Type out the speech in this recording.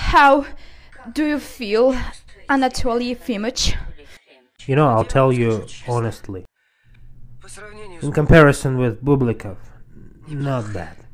How do you feel, Anatoly Efimych? You know, I'll tell you honestly. In comparison with Bublikov, not bad.